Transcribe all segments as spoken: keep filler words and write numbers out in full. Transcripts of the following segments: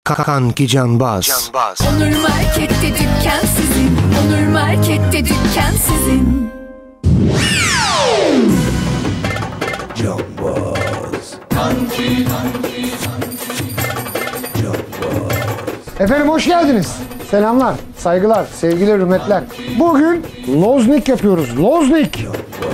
Kanki Canbaz. Onur Market'te dükkan sizin. Onur Market'te dükkan sizin. Canbaz. Kanki, kanki, kanki. Canbaz. Efendim hoş geldiniz. Selamlar, saygılar, sevgiler, hürmetler. Bugün Loznik yapıyoruz. Loznik.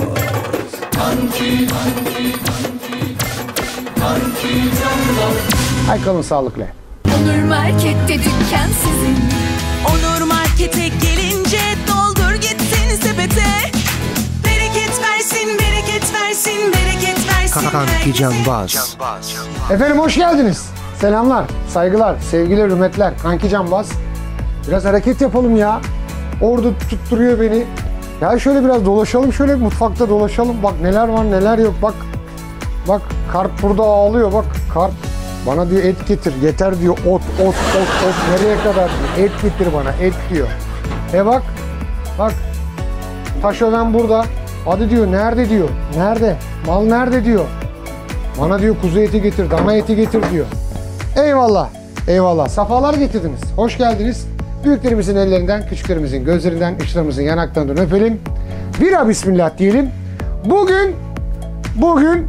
Kanki, kanki, kanki. Kanki Canbaz. Hay kalın sağlıkla. Onur Market'te dükkan sizin. Onur Market'e gelince doldur gitsin sepete. Bereket versin, bereket versin, bereket versin. Kanki Canbaz. Efendim hoş geldiniz. Selamlar, saygılar, sevgiler, hürmetler. Kanki Canbaz. Biraz hareket yapalım ya. Orada tutturuyor beni. Ya şöyle biraz dolaşalım, şöyle mutfakta dolaşalım. Bak neler var neler yok bak. Bak kart burada ağlıyor bak. Kart bana diyor et getir. Yeter diyor ot, ot, ot, ot. Nereye kadar diyor. Et getir bana, et diyor. E bak, bak. Taşören burada. Hadi diyor, nerede diyor. Nerede? Mal nerede diyor. Bana diyor kuzu eti getir, dana eti getir diyor. Eyvallah, eyvallah. Safalar getirdiniz. Hoş geldiniz. Büyüklerimizin ellerinden, küçüklerimizin gözlerinden, içlerimizin yanaklarından öpelim. Bira bismillah diyelim. Bugün, bugün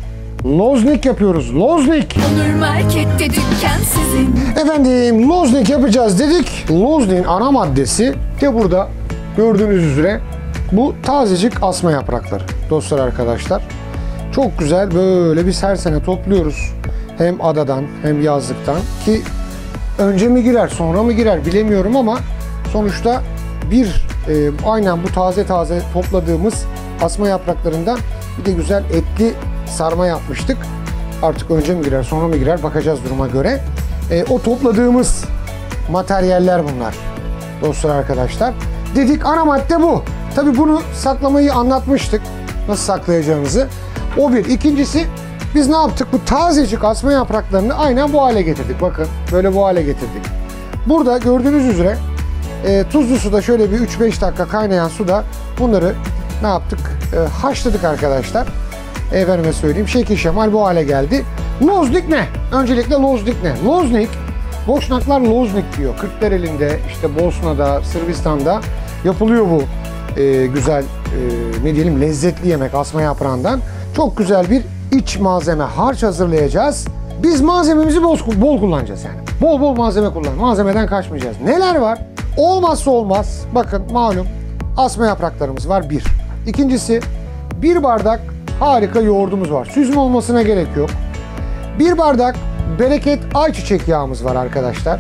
Loznik yapıyoruz. Loznik. Onur Market'te dükkan sizin. Efendim Loznik yapacağız dedik. Loznik'in ana maddesi de burada gördüğünüz üzere bu tazecik asma yaprakları. Dostlar arkadaşlar. Çok güzel böyle biz her sene topluyoruz. Hem adadan hem yazlıktan ki önce mi girer sonra mı girer bilemiyorum ama sonuçta bir e, aynen bu taze taze topladığımız asma yapraklarından bir de güzel etli sarma yapmıştık. Artık önce mi girer sonra mı girer bakacağız duruma göre. E, o topladığımız materyaller bunlar dostlar arkadaşlar. Dedik ana madde bu. Tabi bunu saklamayı anlatmıştık. Nasıl saklayacağımızı. O bir. İkincisi biz ne yaptık? Bu tazecik asma yapraklarını aynen bu hale getirdik. Bakın böyle bu hale getirdik. Burada gördüğünüz üzere e, tuzlu suda şöyle bir üç beş dakika kaynayan suda bunları ne yaptık? E, haşladık arkadaşlar. Efendime söyleyeyim şekil şemal bu hale geldi. Loznik ne? Öncelikle Loznik ne? Loznik, Boşnaklar Loznik diyor. Kırklareli'nde, işte Bosna'da, Sırbistan'da yapılıyor bu e, güzel, e, ne diyelim lezzetli yemek asma yaprağından. Çok güzel bir iç malzeme, harç hazırlayacağız. Biz malzememizi bol, bol kullanacağız yani. Bol bol malzeme kullan. Malzemeden kaçmayacağız. Neler var? Olmazsa olmaz. Bakın malum asma yapraklarımız var bir. İkincisi bir bardak harika yoğurdumuz var. Süzme olmasına gerek yok. Bir bardak bereket ayçiçek yağımız var arkadaşlar.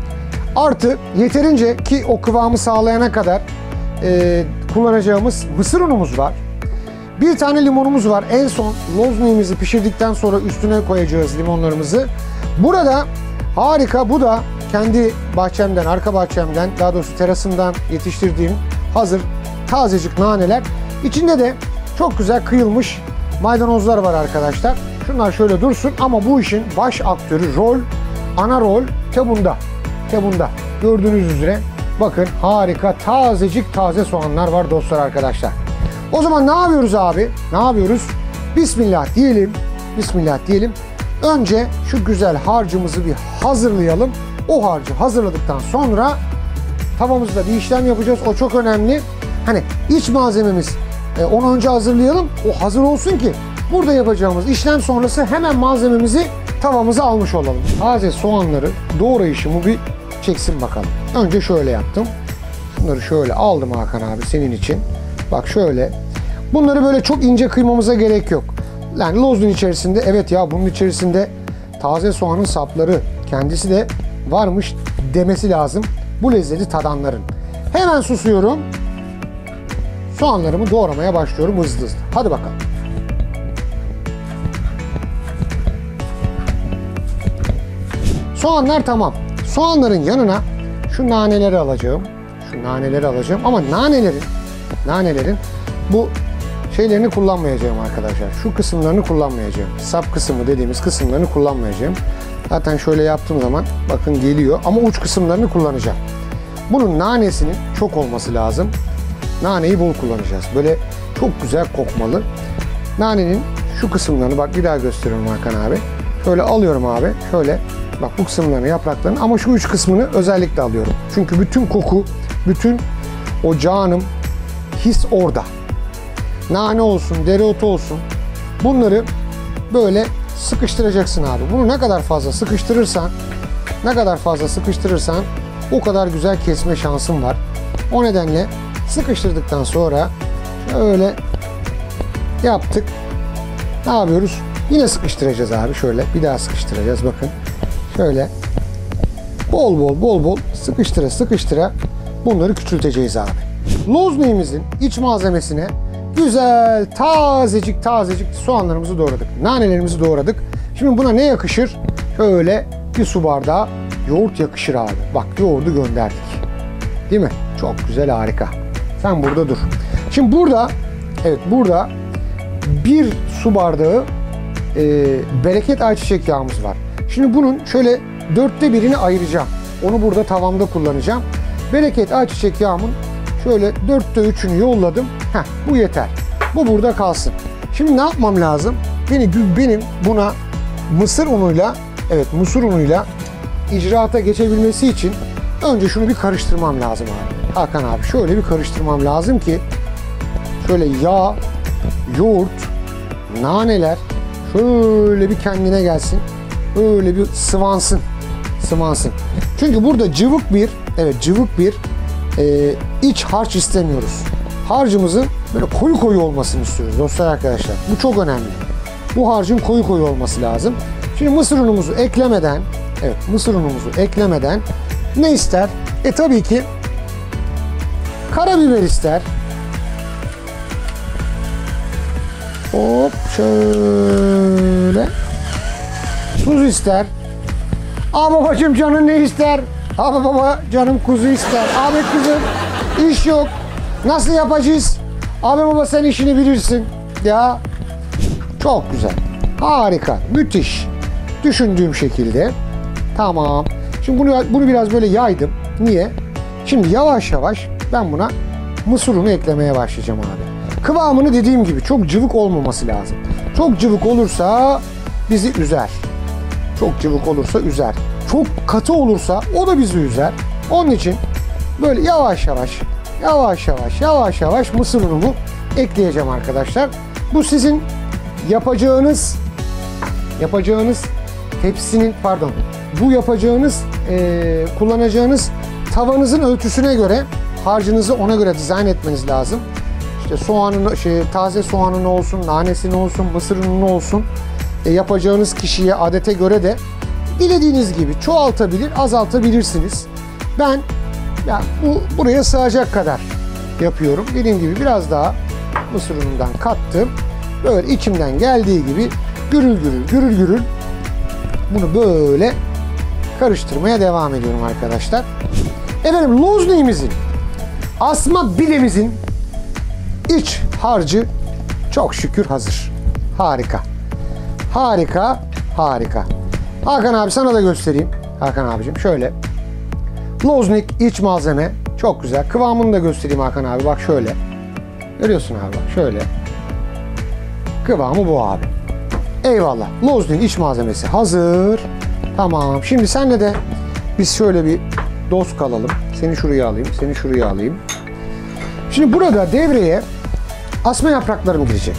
Artı yeterince ki o kıvamı sağlayana kadar e, kullanacağımız mısır unumuz var. Bir tane limonumuz var. En son lozniğimizi pişirdikten sonra üstüne koyacağız limonlarımızı. Burada harika, bu da kendi bahçemden, arka bahçemden, daha doğrusu terasımdan yetiştirdiğim hazır tazecik naneler. İçinde de çok güzel kıyılmış maydanozlar var arkadaşlar. Şunlar şöyle dursun ama bu işin baş aktörü, rol, ana rol tebunda. Tebunda. Gördüğünüz üzere bakın harika tazecik taze soğanlar var dostlar arkadaşlar. O zaman ne yapıyoruz abi? Ne yapıyoruz? Bismillah diyelim. Bismillah diyelim. Önce şu güzel harcımızı bir hazırlayalım. O harcı hazırladıktan sonra tavamızda bir işlem yapacağız. O çok önemli. Hani iç malzememiz e, onu önce hazırlayalım. O hazır olsun ki burada yapacağımız işlem sonrası hemen malzememizi tavamıza almış olalım. Taze soğanları doğrayışımı bir çeksin bakalım. Önce şöyle yaptım. Bunları şöyle aldım Hakan abi senin için. Bak şöyle. Bunları böyle çok ince kıymamıza gerek yok. Yani lozun içerisinde evet ya bunun içerisinde taze soğanın sapları kendisi de varmış demesi lazım. Bu lezzeti tadanların. Hemen susuyorum. Soğanlarımı doğramaya başlıyorum hızlı hızlı. Hadi bakalım. Soğanlar tamam. Soğanların yanına şu naneleri alacağım. Şu naneleri alacağım ama nanelerin nanelerin bu şeylerini kullanmayacağım arkadaşlar. Şu kısımlarını kullanmayacağım. Sap kısmı dediğimiz kısımlarını kullanmayacağım. Zaten şöyle yaptığım zaman bakın geliyor ama uç kısımlarını kullanacağım. Bunun nanesinin çok olması lazım. Naneyi bol kullanacağız. Böyle çok güzel kokmalı. Nanenin şu kısımlarını bak bir daha gösteriyorum Hakan abi. Şöyle alıyorum abi. Şöyle Bak bu kısımlarını, yapraklarını, ama şu üç kısmını özellikle alıyorum. Çünkü bütün koku, bütün o canım, his orada. Nane olsun, dereotu olsun. Bunları böyle sıkıştıracaksın abi. Bunu ne kadar fazla sıkıştırırsan, ne kadar fazla sıkıştırırsan o kadar güzel kesme şansın var. O nedenle sıkıştırdıktan sonra şöyle yaptık. Ne yapıyoruz? Yine sıkıştıracağız abi. Şöyle bir daha sıkıştıracağız. Bakın. Şöyle bol bol bol bol sıkıştıra sıkıştıra bunları küçülteceğiz abi. Lozniğimizin iç malzemesine güzel tazecik tazecik soğanlarımızı doğradık. Nanelerimizi doğradık. Şimdi buna ne yakışır? Şöyle bir su bardağı yoğurt yakışır abi. Bak yoğurdu gönderdik. Değil mi? Çok güzel, harika. Sen burada dur. Şimdi burada, evet burada bir su bardağı e, bereket ayçiçek yağımız var. Şimdi bunun şöyle dörtte birini ayıracağım. Onu burada tavamda kullanacağım. Bereket ayçiçek yağımın şöyle dörtte üçünü yolladım. Heh, bu yeter. Bu burada kalsın. Şimdi ne yapmam lazım? Benim, benim buna mısır unuyla, evet mısır unuyla icraata geçebilmesi için önce şunu bir karıştırmam lazım abi. Hakan abi şöyle bir karıştırmam lazım ki şöyle yağ, yoğurt, naneler şöyle bir kendine gelsin. Öyle bir sıvansın. Sıvansın. Çünkü burada cıvık bir, evet cıvık bir e, iç harç istemiyoruz. Harcımızın böyle koyu koyu olmasını istiyoruz dostlar, arkadaşlar. Bu çok önemli. Bu harcın koyu koyu olması lazım. Şimdi mısır unumuzu eklemeden, evet mısır unumuzu eklemeden ne ister? E tabii ki karabiber ister. Hop şöyle. Tuz ister. Abi babacığım canın ne ister? Abi baba canım kuzu ister. Abi kızım iş yok. Nasıl yapacağız? Abi baba sen işini bilirsin. Ya çok güzel. Harika. Müthiş. Düşündüğüm şekilde. Tamam. Şimdi bunu, bunu biraz böyle yaydım. Niye? Şimdi yavaş yavaş ben buna mısır unu eklemeye başlayacağım abi. Kıvamını dediğim gibi çok cıvık olmaması lazım. Çok cıvık olursa bizi üzer. Çok cıvık olursa üzer. Çok katı olursa o da bizi üzer. Onun için böyle yavaş yavaş, yavaş yavaş, yavaş yavaş mısır unumu ekleyeceğim arkadaşlar. Bu sizin yapacağınız, yapacağınız tepsinin, pardon, bu yapacağınız, e, kullanacağınız tavanızın ölçüsüne göre harcınızı ona göre dizayn etmeniz lazım. İşte soğanın, şey, taze soğanın olsun, nanesinin olsun, mısır ununu olsun. E, yapacağınız kişiye, adete göre de dilediğiniz gibi çoğaltabilir, azaltabilirsiniz. Ben ya bu buraya sığacak kadar yapıyorum. Dediğim gibi biraz daha mısır unundan kattım. Böyle içimden geldiği gibi gürül gürül gürül gürül bunu böyle karıştırmaya devam ediyorum arkadaşlar. Efendim lozniğimizin, asma bilemizin iç harcı çok şükür hazır. Harika. Harika, harika. Hakan abi sana da göstereyim. Hakan abicim şöyle. Loznik iç malzeme çok güzel. Kıvamını da göstereyim Hakan abi. Bak şöyle. Görüyorsun abi bak şöyle. Kıvamı bu abi. Eyvallah. Loznik iç malzemesi hazır. Tamam. Şimdi senle de biz şöyle bir dost kalalım. Seni şuraya alayım. Seni şuraya alayım. Şimdi burada devreye asma yapraklarım girecek.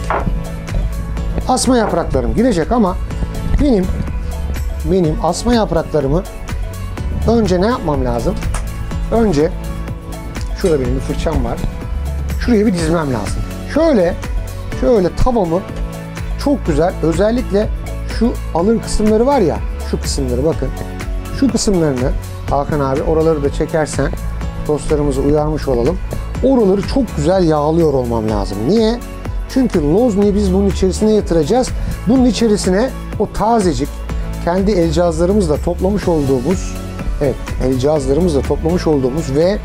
Asma yapraklarım girecek ama benim benim asma yapraklarımı önce ne yapmam lazım? Önce şurada benim bir fırçam var. Şuraya bir dizmem lazım. Şöyle şöyle tavamı çok güzel, özellikle şu alın kısımları var ya, şu kısımları bakın. Şu kısımlarını Hakan abi oraları da çekersen dostlarımızı uyarmış olalım. Oraları çok güzel yağlıyor olmam lazım. Niye? Çünkü lozniği biz bunun içerisine yatıracağız. Bunun içerisine o tazecik, kendi el cihazlarımızla toplamış olduğumuz, evet el cihazlarımızla toplamış olduğumuz ve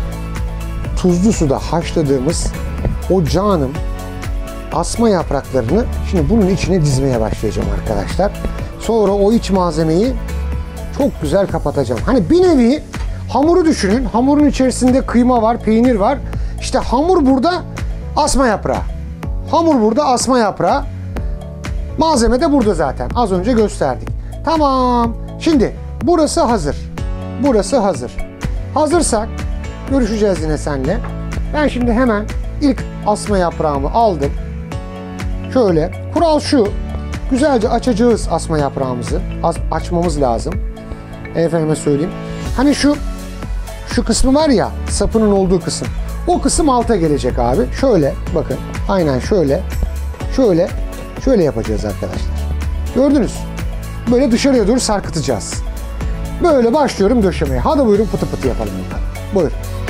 tuzlu suda haşladığımız o canım asma yapraklarını şimdi bunun içine dizmeye başlayacağım arkadaşlar. Sonra o iç malzemeyi çok güzel kapatacağım. Hani bir nevi hamuru düşünün. Hamurun içerisinde kıyma var, peynir var. İşte hamur burada asma yaprağı. Hamur burada asma yaprağı. Malzeme de burada zaten. Az önce gösterdik. Tamam. Şimdi burası hazır. Burası hazır. Hazırsak görüşeceğiz yine seninle. Ben şimdi hemen ilk asma yaprağımı aldım. Şöyle. Kural şu. Güzelce açacağız asma yaprağımızı. As açmamız lazım. Efendime söyleyeyim. Hani şu şu kısmı var ya, sapının olduğu kısım. O kısım alta gelecek abi. Şöyle bakın. Aynen şöyle. Şöyle. Şöyle yapacağız arkadaşlar. Gördünüz. Böyle dışarıya doğru sarkıtacağız. Böyle başlıyorum döşemeye. Hadi buyurun pıtı pıtı yapalım bakalım. Buyur.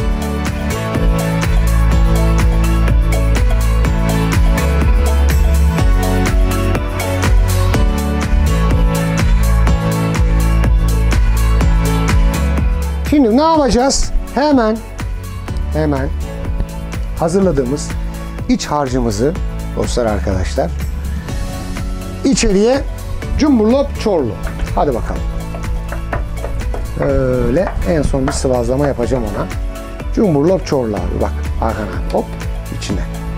Şimdi ne yapacağız? Hemen hemen hazırladığımız iç harcımızı dostlar arkadaşlar içeriye cumburlop çorlu. Hadi bakalım. Öyle en son bir sıvazlama yapacağım ona. Cumburlop çorlu abi bak. Hakan abi hop içine.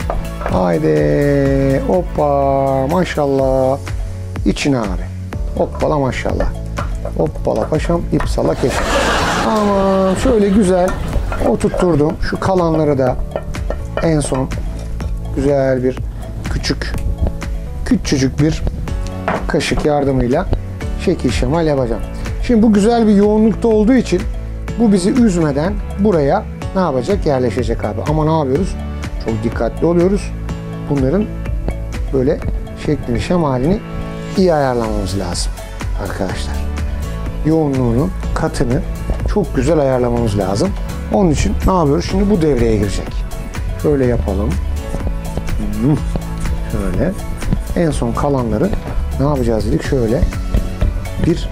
Haydi hoppa maşallah. İçine abi. Hoppala maşallah. Hoppala paşam ipsala keşke. Tamam şöyle güzel oturtturdum. Şu kalanları da en son güzel bir küçük küçücük bir kaşık yardımıyla şekil şemal yapacağım. Şimdi bu güzel bir yoğunlukta olduğu için bu bizi üzmeden buraya ne yapacak? Yerleşecek abi. Ama ne yapıyoruz? Çok dikkatli oluyoruz. Bunların böyle şeklini şemalini iyi ayarlamamız lazım arkadaşlar. Yoğunluğunu, katını çok güzel ayarlamamız lazım. Onun için ne yapıyoruz? Şimdi bu devreye girecek. Şöyle yapalım. Şöyle. En son kalanları ne yapacağız dedik? Şöyle bir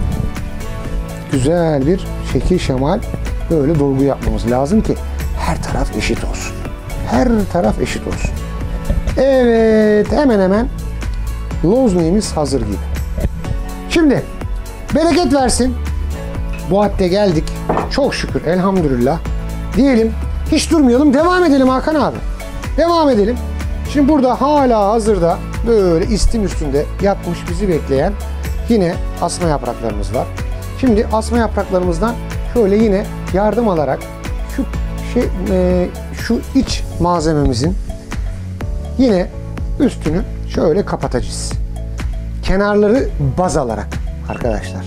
güzel bir şekil şemal böyle dolgu yapmamız lazım ki her taraf eşit olsun. Her taraf eşit olsun. Evet, hemen hemen lozniğimiz hazır gibi. Şimdi bereket versin. Bu hadde geldik. Çok şükür elhamdülillah. Diyelim hiç durmayalım. Devam edelim Hakan abi. Devam edelim. Şimdi burada hala hazırda böyle istim üstünde yatmış bizi bekleyen yine asma yapraklarımız var. Şimdi asma yapraklarımızdan şöyle yine yardım alarak şu şey e, şu iç malzememizin yine üstünü şöyle kapatacağız. Kenarları baz alarak arkadaşlar.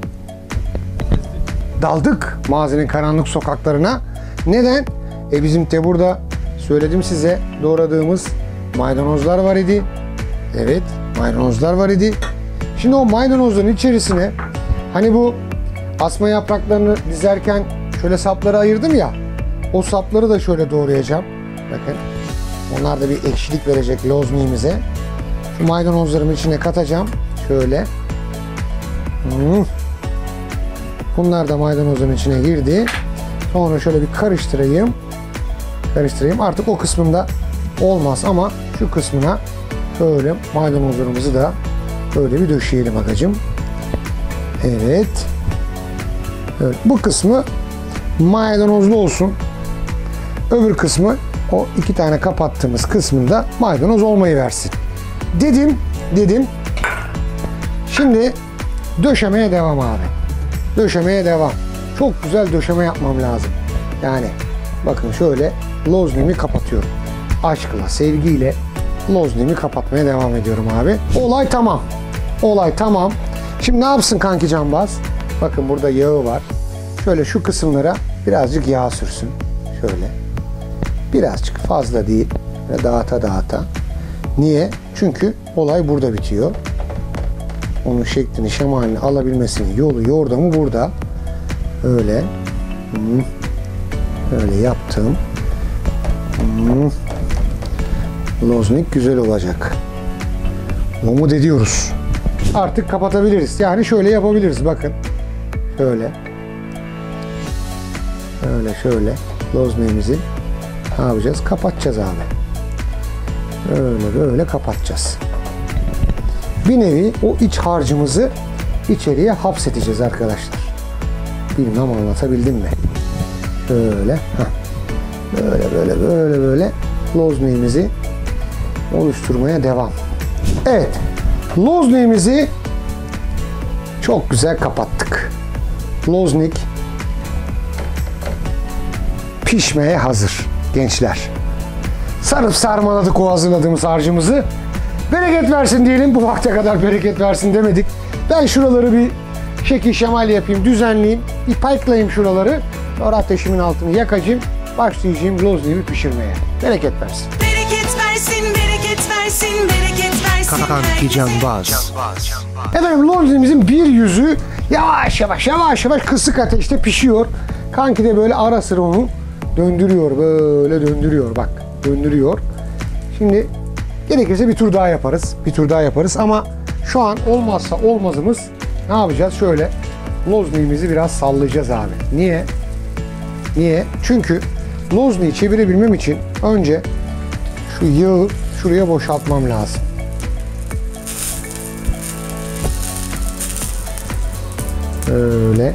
Daldık mağazanın karanlık sokaklarına. Neden? E bizim de burada söyledim size doğradığımız maydanozlar var idi. Evet, maydanozlar var idi. Şimdi o maydanozların içerisine hani bu asma yapraklarını dizerken şöyle sapları ayırdım ya. O sapları da şöyle doğrayacağım. Bakın. Onlar da bir ekşilik verecek lozniğimize. Şu maydanozlarımı içine katacağım. Şöyle. Hmm. Bunlar da maydanozun içine girdi. Sonra şöyle bir karıştırayım. Karıştırayım. Artık o kısmında olmaz ama şu kısmına şöyle maydanozlarımızı da böyle bir döşeyelim bakacım. Evet. Evet. Bu kısmı maydanozlu olsun. Öbür kısmı o iki tane kapattığımız kısmında maydanoz olmayı versin. Dedim, dedim. Şimdi döşemeye devam abi. Döşemeye devam. Çok güzel döşeme yapmam lazım. Yani bakın şöyle lozniğimi kapatıyorum. Aşkla, sevgiyle lozniğimi kapatmaya devam ediyorum abi. Olay tamam. Olay tamam. Şimdi ne yapsın kanki cambaz? Bakın burada yağı var. Şöyle şu kısımlara birazcık yağ sürsün. Şöyle. Birazcık fazla değil. Böyle dağıta dağıta. Niye? Çünkü olay burada bitiyor. Onun şeklini, şemalini alabilmesinin yolu, yordamı burada. Öyle. Hmm. Öyle yaptım. Hmm. Loznik güzel olacak. Umut ediyoruz. Artık kapatabiliriz. Yani şöyle yapabiliriz. Bakın. Şöyle. Şöyle şöyle. Lozniğimizi ne yapacağız? Kapatacağız abi. Böyle böyle kapatacağız. Bir nevi o iç harcımızı içeriye hapsedeceğiz arkadaşlar. Bilmem anlatabildim mi? Şöyle. Heh. Böyle böyle böyle böyle lozniğimizi oluşturmaya devam. Evet. Lozniğimizi çok güzel kapattık. loznik pişmeye hazır gençler. Sarıp sarmaladık o hazırladığımız harcımızı. Bereket versin diyelim. Bu vakte kadar bereket versin demedik. Ben şuraları bir şekil şemal yapayım, düzenleyeyim. Bir payıklayayım şuraları. Sonra ateşimin altını yakacağım. Başlayacağım lozniğimi pişirmeye. Bereket versin. Bereket versin, bereket versin, bereket versin. Kanki Canbaz. Efendim lozniğimizin bir yüzü yavaş yavaş yavaş yavaş kısık ateşte pişiyor. Kanki de böyle ara sıra onu döndürüyor. Böyle döndürüyor bak. Döndürüyor. Şimdi gerekirse bir tur daha yaparız. Bir tur daha yaparız ama şu an olmazsa olmazımız ne yapacağız? Şöyle lozniğimizi biraz sallayacağız abi. Niye? Niye? Çünkü lozniği çevirebilmem için önce şu yağı şuraya boşaltmam lazım. Öyle.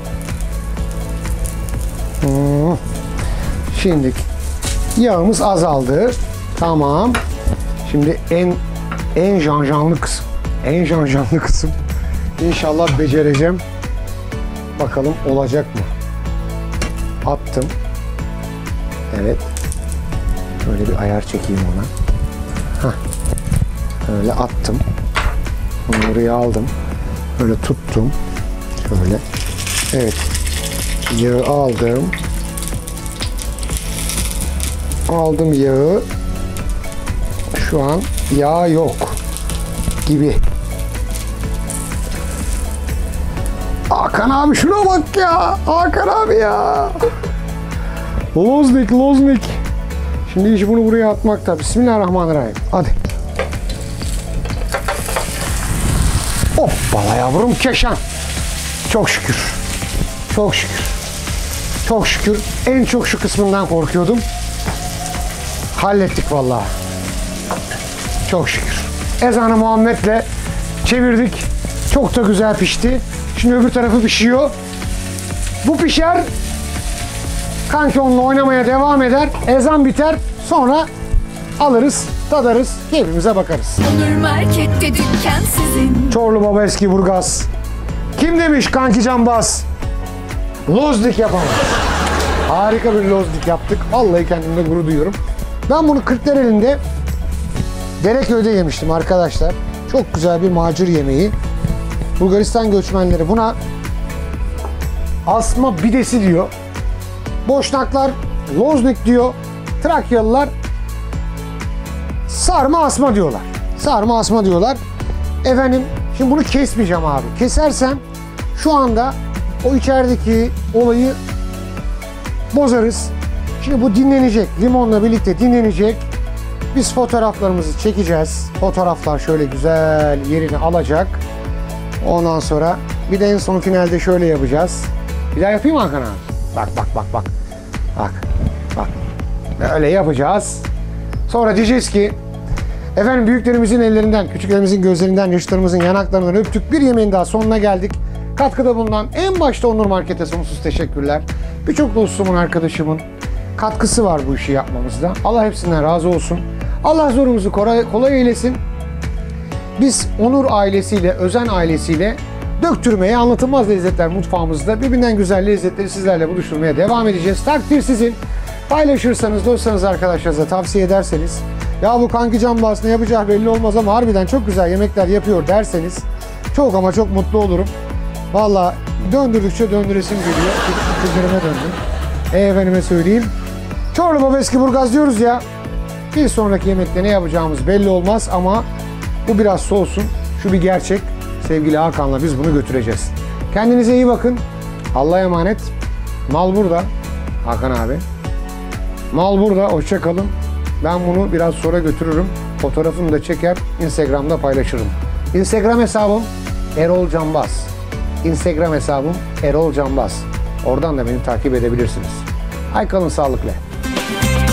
Hmm. Şimdi yağımız azaldı. Tamam. Şimdi en en janjanlı kısım. En janjanlı kısım. İnşallah becereceğim. Bakalım olacak mı? Attım. Evet. Böyle bir ayar çekeyim ona. Hah. Öyle attım. Bunu buraya aldım. Böyle tuttum. Şöyle. Evet. Yağı aldım. Aldım yağı. Şu an yağ yok gibi. Hakan abi şuna bak ya. Hakan abi ya. Loznik, loznik. Şimdi iş bunu buraya atmakta. Bismillahirrahmanirrahim. Hadi. Hoppala yavrum keşan. Çok şükür. Çok şükür. Çok şükür. En çok şu kısmından korkuyordum. Hallettik vallahi. Çok şükür. Ezanı Muhammed'le çevirdik. Çok da güzel pişti. Şimdi öbür tarafı pişiyor. Bu pişer. Kanki onunla oynamaya devam eder. Ezan biter. Sonra alırız, tadarız. Keyfimize bakarız. Onur Market'te dükkan sizin. Çorlu Baba Eskiburgaz. Kim demiş Kanki Canbaz? Loznik yapamaz. Harika bir loznik yaptık. Vallahi kendimde gurur duyuyorum. Ben bunu Kırklareli'nde Dereköy'de yemiştim arkadaşlar. Çok güzel bir macir yemeği. Bulgaristan göçmenleri buna asma bidesi diyor. Boşnaklar loznik diyor. Trakyalılar sarma asma diyorlar. Sarma asma diyorlar. Efendim şimdi bunu kesmeyeceğim abi. Kesersem şu anda o içerideki olayı bozarız. Şimdi bu dinlenecek. Limonla birlikte dinlenecek. Biz fotoğraflarımızı çekeceğiz. Fotoğraflar şöyle güzel yerini alacak. Ondan sonra bir de en son finalde şöyle yapacağız. Bir daha yapayım mı Hakan abi? Bak bak bak bak. Bak bak. Böyle yapacağız. Sonra diyeceğiz ki efendim büyüklerimizin ellerinden, küçüklerimizin gözlerinden, yaşlarımızın yanaklarından öptük. Bir yemeğin daha sonuna geldik. Katkıda bulunan en başta Onur Market'e sonsuz teşekkürler. Birçok dostumun, arkadaşımın katkısı var bu işi yapmamızda. Allah hepsinden razı olsun. Allah zorumuzu kolay, kolay eylesin. Biz Onur ailesiyle, Özen ailesiyle döktürmeye, anlatılmaz lezzetler mutfağımızda birbirinden güzel lezzetleri sizlerle buluşturmaya devam edeceğiz. Takdir sizin. Paylaşırsanız, dostlarınız, arkadaşlarınıza tavsiye ederseniz, ya bu Kanki Canbaz ne yapacağı belli olmaz ama harbiden çok güzel yemekler yapıyor derseniz çok ama çok mutlu olurum. Vallahi döndürdükçe döndüresim geliyor. Kızlarıma döndüm. E efendime söyleyeyim. Çorlu Baba Eskiburgaz diyoruz ya. Bir sonraki yemekte ne yapacağımız belli olmaz ama bu biraz soğusun. Şu bir gerçek. Sevgili Hakan'la biz bunu götüreceğiz. Kendinize iyi bakın. Allah'a emanet. Mal burada. Hakan abi. Mal burada. Hoşça kalın. Ben bunu biraz sonra götürürüm. Fotoğrafını da çeker. Instagram'da paylaşırım. Instagram hesabım Erol Canbaz. Instagram hesabım Erol Canbaz. Oradan da beni takip edebilirsiniz. Ay kalın sağlıkla.